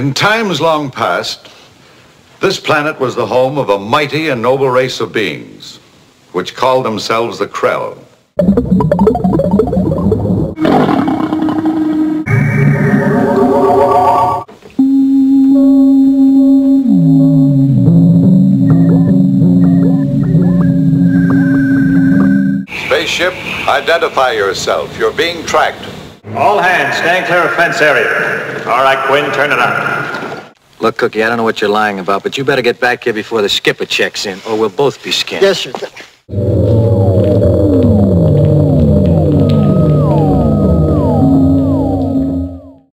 In times long past, this planet was the home of a mighty and noble race of beings, which called themselves the Krell. Spaceship, identify yourself. You're being tracked. All hands, stand clear of fence area. All right, Quinn, turn it on. Look, Cookie, I don't know what you're lying about, but you better get back here before the skipper checks in, or we'll both be skinned. Yes, sir.